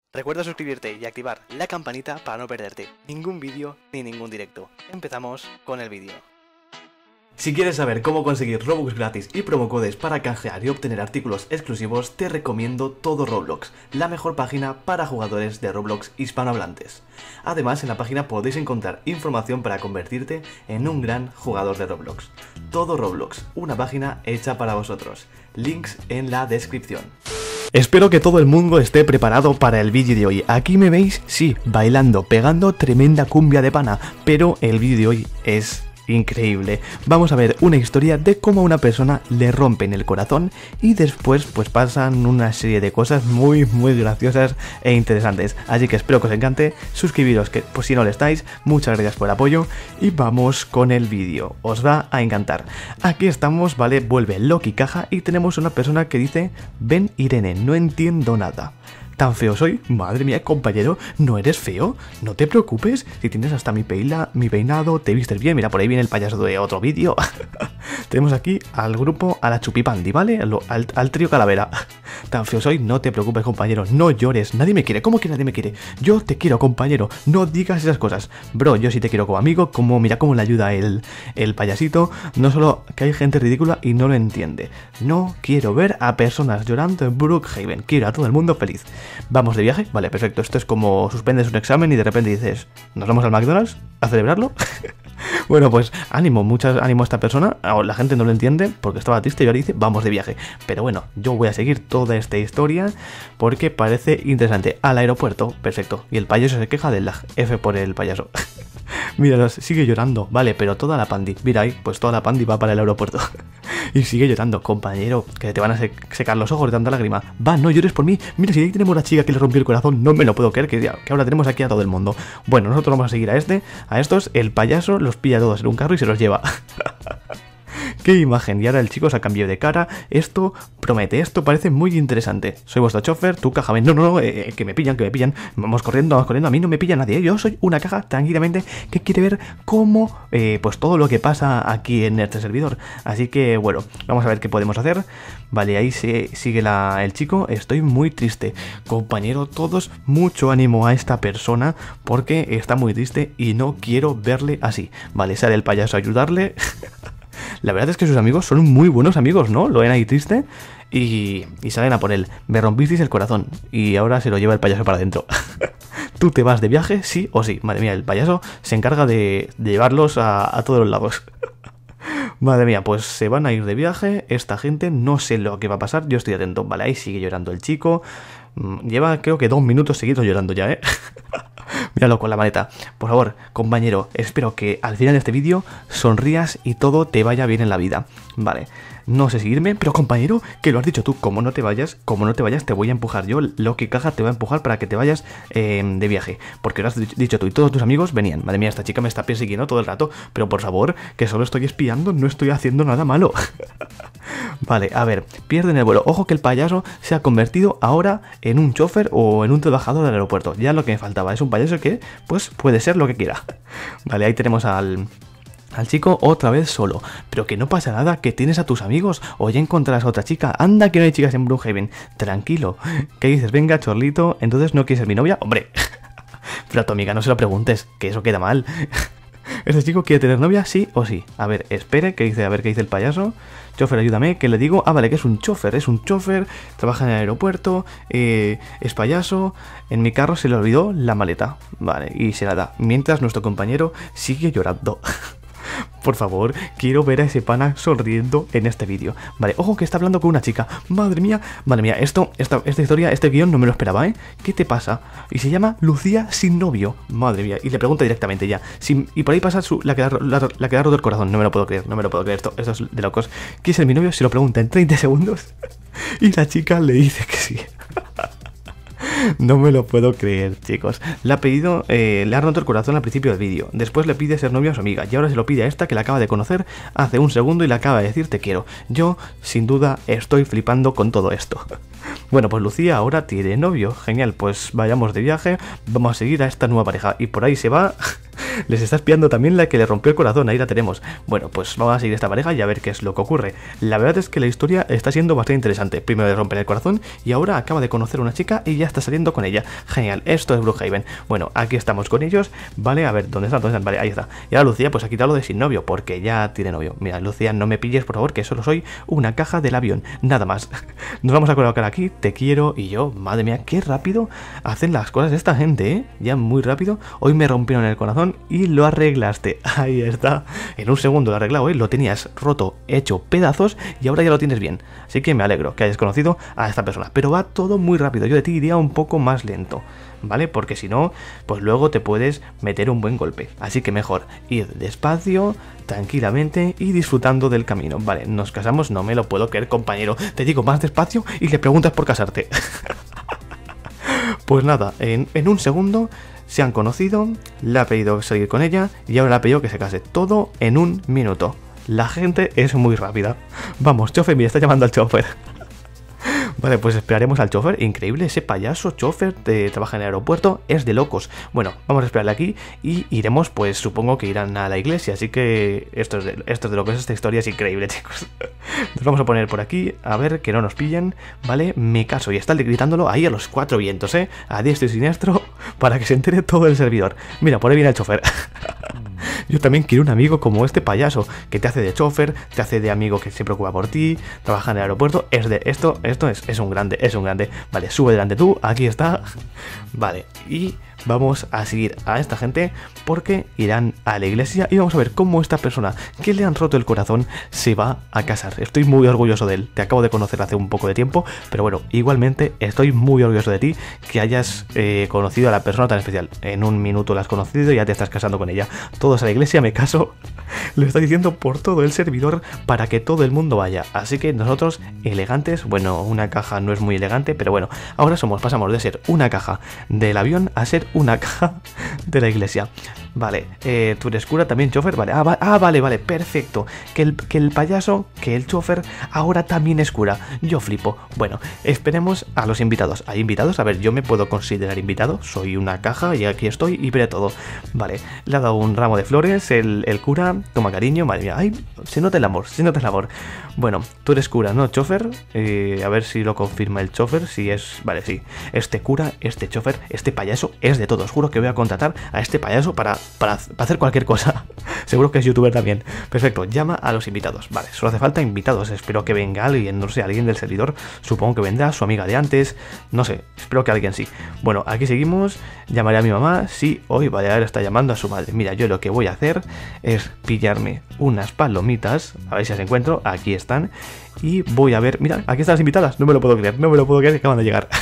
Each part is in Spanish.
Recuerda suscribirte y activar la campanita para no perderte ningún vídeo ni ningún directo. Empezamos con el vídeo. Si quieres saber cómo conseguir Robux gratis y promocodes para canjear y obtener artículos exclusivos, te recomiendo Todo Roblox, la mejor página para jugadores de Roblox hispanohablantes. Además, en la página podéis encontrar información para convertirte en un gran jugador de Roblox. Todo Roblox, una página hecha para vosotros. Links en la descripción. Espero que todo el mundo esté preparado para el vídeo de hoy. Aquí me veis, sí, bailando, pegando tremenda cumbia de pana, pero el vídeo de hoy es increíble. Vamos a ver una historia de cómo a una persona le rompen el corazón y después pues pasan una serie de cosas muy graciosas e interesantes. Así que espero que os encante, suscribiros que pues si no lo estáis, muchas gracias por el apoyo y vamos con el vídeo, os va a encantar. Aquí estamos, vale, vuelve Loki Caja y tenemos una persona que dice: ven Irene, no entiendo nada. ¿Tan feo soy? Madre mía, compañero, ¿no eres feo? No te preocupes, si tienes hasta mi peinado, te vistes bien. Mira, por ahí viene el payaso de otro vídeo. Tenemos aquí al grupo, a la Chupipandi, ¿vale? Al trío Calavera. ¿Tan feo soy? No te preocupes, compañero, no llores, nadie me quiere. ¿Cómo que nadie me quiere? Yo te quiero, compañero, no digas esas cosas. Bro, yo sí te quiero como amigo, mira cómo le ayuda el payasito. No solo que hay gente ridícula y no lo entiende. No quiero ver a personas llorando en Brookhaven, quiero a todo el mundo feliz. ¿Vamos de viaje? Vale, perfecto. Esto es como suspendes un examen y de repente dices: ¿nos vamos al McDonald's a celebrarlo? Bueno, pues ánimo, mucho ánimo a esta persona. La gente no lo entiende porque estaba triste y ahora dice: vamos de viaje. Pero bueno, yo voy a seguir toda esta historia porque parece interesante. Al aeropuerto, perfecto. Y el payaso se queja del lag. F por el payaso. Míralos, sigue llorando. Vale, pero toda la pandi. Mira ahí, pues toda la pandi va para el aeropuerto. Y sigue llorando, compañero, que te van a secar los ojos de tanta lágrima. Va, no llores por mí. Mira, si ahí tenemos una chica que le rompió el corazón. No me lo puedo creer, que ahora tenemos aquí a todo el mundo. Bueno, nosotros vamos a seguir a estos. El payaso los pilla a todos en un carro y se los lleva. ¡Qué imagen! Y ahora el chico se ha cambiado de cara. Esto promete, esto parece muy interesante. Soy vuestro chofer, tú caja. No, que me pillan. Vamos corriendo. A mí no me pilla nadie. Yo soy una caja tranquilamente que quiere ver cómo, pues todo lo que pasa aquí en este servidor. Así que, bueno, vamos a ver qué podemos hacer. Vale, ahí sigue el chico. Estoy muy triste. Compañero, todos, mucho ánimo a esta persona porque está muy triste y no quiero verle así. Vale, sale el payaso a ayudarle. La verdad es que sus amigos son muy buenos amigos, ¿no? Lo ven ahí triste y salen a por él. Me rompisteis el corazón y ahora se lo lleva el payaso para adentro. ¿Tú te vas de viaje? Sí o sí. Madre mía, el payaso se encarga de llevarlos a todos los lados. Madre mía, pues se van a ir de viaje. Esta gente, no sé lo que va a pasar. Yo estoy atento. Vale, ahí sigue llorando el chico. Lleva creo que 2 minutos seguidos llorando ya, ¿eh? Míralo con la maleta. Por favor, compañero, espero que al final de este vídeo sonrías y todo te vaya bien en la vida. Vale, no sé seguirme, pero compañero, que lo has dicho tú, como no te vayas, te voy a empujar yo. Loki Caja te va a empujar para que te vayas de viaje. Porque lo has dicho tú y todos tus amigos venían. Madre mía, esta chica me está persiguiendo todo el rato. Pero por favor, que solo estoy espiando, no estoy haciendo nada malo. Vale, a ver, pierden el vuelo. Ojo que el payaso se ha convertido ahora en un chofer o en un trabajador del aeropuerto. Ya lo que me faltaba, es un payaso que, pues, puede ser lo que quiera. Vale, ahí tenemos al chico otra vez solo. Pero que no pasa nada, que tienes a tus amigos o ya encontrarás a otra chica. Anda que no hay chicas en Brookhaven. Tranquilo. ¿Qué dices? Venga, chorlito, entonces no quieres ser mi novia. Hombre, pero a tu amiga no se lo preguntes, que eso queda mal. ¿Este chico quiere tener novia? Sí o sí. A ver, espere, que dice, a ver qué dice el payaso. Chofer, ayúdame, ¿qué le digo? Ah, vale, que es un chofer, trabaja en el aeropuerto, es payaso. En mi carro se le olvidó la maleta. Vale, y se la da. Mientras nuestro compañero sigue llorando. Por favor, quiero ver a ese pana sonriendo en este vídeo. Vale, ojo que está hablando con una chica. Madre mía, esta historia, este guión no me lo esperaba, ¿eh? ¿Qué te pasa? Y se llama Lucía sin novio. Madre mía, y le pregunta directamente ya. Y por ahí pasa la que ha roto el corazón. No me lo puedo creer, esto es de locos. ¿Quién es mi novio? Se lo pregunta en 30 segundos. Y la chica le dice que sí. No me lo puedo creer, chicos. Le ha roto el corazón al principio del vídeo. Después le pide ser novio a su amiga. Y ahora se lo pide a esta que la acaba de conocer hace un segundo y le acaba de decir te quiero. Yo, sin duda, estoy flipando con todo esto. Bueno, pues Lucía ahora tiene novio. Genial, pues vayamos de viaje. Vamos a seguir a esta nueva pareja. Y por ahí se va Les está espiando también la que le rompió el corazón, ahí la tenemos. Bueno, pues vamos a seguir esta pareja y a ver qué es lo que ocurre. La verdad es que la historia está siendo bastante interesante. Primero le rompen el corazón y ahora acaba de conocer a una chica y ya está saliendo con ella. Genial, esto es Brookhaven. Bueno, aquí estamos con ellos, vale, a ver, ¿dónde están? ¿Dónde están? Vale, ahí está. Y ahora Lucía pues ha quitado lo de sin novio, porque ya tiene novio. Mira, Lucía, no me pilles, por favor, que solo soy una caja del avión, nada más. Nos vamos a colocar aquí, te quiero y yo, madre mía, qué rápido hacen las cosas esta gente, ¿eh? Ya muy rápido. Hoy me rompieron el corazón y lo arreglaste. Ahí está. En un segundo lo he arreglado, ¿eh? Lo tenías roto, hecho pedazos y ahora ya lo tienes bien. Así que me alegro que hayas conocido a esta persona. Pero va todo muy rápido. Yo de ti iría un poco más lento, ¿vale? Porque si no, pues luego te puedes meter un buen golpe. Así que mejor ir despacio, tranquilamente y disfrutando del camino. Vale, nos casamos, no me lo puedo creer, compañero. Te digo más despacio y le preguntas por casarte. Pues nada, en un segundo se han conocido, le ha pedido seguir con ella y ahora le ha pedido que se case. Todo en un minuto. La gente es muy rápida. Vamos, chofer, mira, está llamando al chofer. Vale, pues esperaremos al chofer. Increíble, ese payaso chofer trabaja en el aeropuerto, es de locos. Bueno, vamos a esperarle aquí y iremos, pues supongo que irán a la iglesia. Así que esto es de locos, esta historia es increíble, chicos. Nos vamos a poner por aquí, a ver que no nos pillen. Vale, me caso y está gritándolo ahí a los cuatro vientos, a diestro y siniestro, para que se entere todo el servidor. Mira, por ahí viene el chofer. Yo también quiero un amigo como este payaso, que te hace de chofer, te hace de amigo que se preocupa por ti, trabaja en el aeropuerto. Esto es un grande, es un grande. Vale, sube delante tú, aquí está. Vale, y vamos a seguir a esta gente porque irán a la iglesia y vamos a ver cómo esta persona que le han roto el corazón se va a casar. Estoy muy orgulloso de él, te acabo de conocer hace un poco de tiempo, pero bueno, igualmente estoy muy orgulloso de ti que hayas conocido a la persona tan especial. En un minuto la has conocido y ya te estás casando con ella. Todos a la iglesia, me caso, lo está diciendo por todo el servidor para que todo el mundo vaya. Así que nosotros, elegantes, bueno, una caja no es muy elegante, pero bueno, ahora pasamos de ser una caja del avión a ser una caja de la iglesia. Vale, tú eres cura también, chofer, vale, vale, perfecto. Que el payaso, que el chofer ahora también es cura. Yo flipo. Bueno, esperemos a los invitados. ¿Hay invitados? A ver, yo me puedo considerar invitado, soy una caja y aquí estoy y veré todo. Vale, le ha dado un ramo de flores, el cura, toma cariño, madre mía, ay, se nota el amor, se nota el amor. Bueno, tú eres cura, ¿no, chofer? A ver si lo confirma el chofer, si es, vale, sí, este cura, este chofer, este payaso es de todos. Juro que voy a contratar a este payaso para hacer cualquier cosa. Seguro que es youtuber también. Perfecto, llama a los invitados. Vale, solo hace falta invitados. Espero que venga alguien, no sé, alguien del servidor. Supongo que vendrá su amiga de antes. No sé, espero que alguien sí. Bueno, aquí seguimos. Llamaré a mi mamá. Sí, hoy vaya, está llamando a su madre. Mira, yo lo que voy a hacer es pillarme unas palomitas. A ver si las encuentro. Aquí están. Y voy a ver. Mira, aquí están las invitadas. No me lo puedo creer. No me lo puedo creer que acaban de llegar.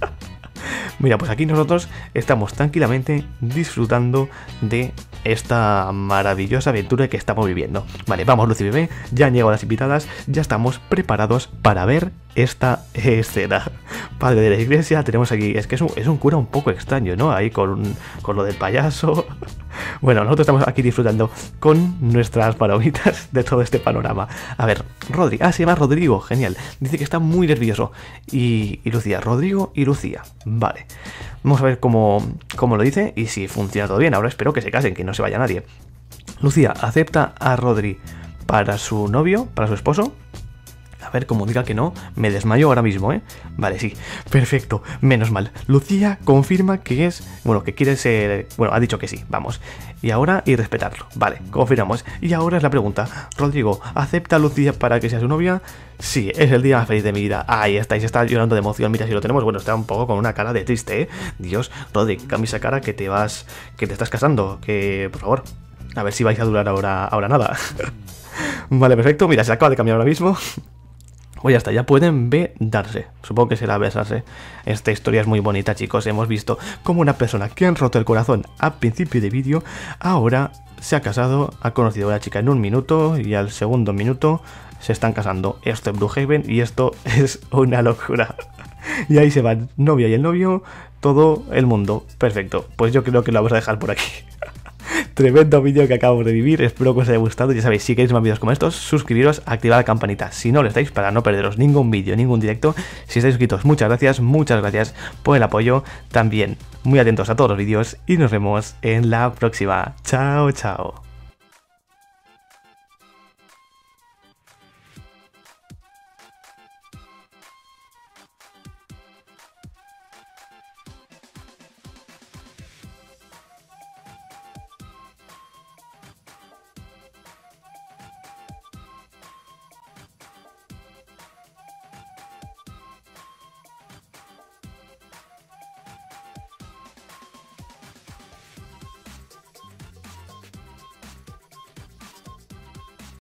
Mira, pues aquí nosotros estamos tranquilamente disfrutando de esta maravillosa aventura que estamos viviendo. Vale, vamos, Lucy bebé, ya han llegado las invitadas, ya estamos preparados para ver esta escena. Padre de la iglesia, tenemos aquí, es que es un cura un poco extraño, ¿no? Ahí con lo del payaso. Bueno, nosotros estamos aquí disfrutando con nuestras palomitas de todo este panorama. A ver, Rodri, se llama Rodrigo, genial. Dice que está muy nervioso. Y Lucía, Rodrigo y Lucía. Vale, vamos a ver cómo lo dice y si funciona todo bien. Ahora espero que se casen, que no se vaya nadie. Lucía, acepta a Rodri para su novio, para su esposo. A ver, como diga que no, me desmayo ahora mismo, ¿eh? Vale, sí, perfecto, menos mal. Lucía confirma que es, bueno, que quiere ser, bueno, ha dicho que sí, vamos. Y ahora, y respetarlo, vale, confirmamos. Y ahora es la pregunta, Rodrigo, ¿acepta a Lucía para que sea su novia? Sí, es el día más feliz de mi vida. Ahí estáis, está llorando de emoción, mira si lo tenemos, bueno, está un poco con una cara de triste, ¿eh? Dios, Rodri, cambia esa cara que te estás casando, que, por favor, a ver si vais a durar ahora nada. Vale, perfecto, mira, se acaba de cambiar ahora mismo. Pues ya está, ya pueden darse. Supongo que será besarse. Esta historia es muy bonita, chicos. Hemos visto cómo una persona que han roto el corazón al principio de vídeo, ahora se ha casado, ha conocido a una chica en un minuto y al segundo minuto se están casando. Esto es Brookhaven y esto es una locura. Y ahí se van novia y el novio, todo el mundo. Perfecto, pues yo creo que lo vamos a dejar por aquí. Tremendo vídeo que acabo de vivir, espero que os haya gustado. Ya sabéis, si queréis más vídeos como estos, suscribiros, activad la campanita si no lo estáis para no perderos ningún vídeo, ningún directo. Si estáis suscritos, muchas gracias por el apoyo. También muy atentos a todos los vídeos y nos vemos en la próxima. Chao, chao.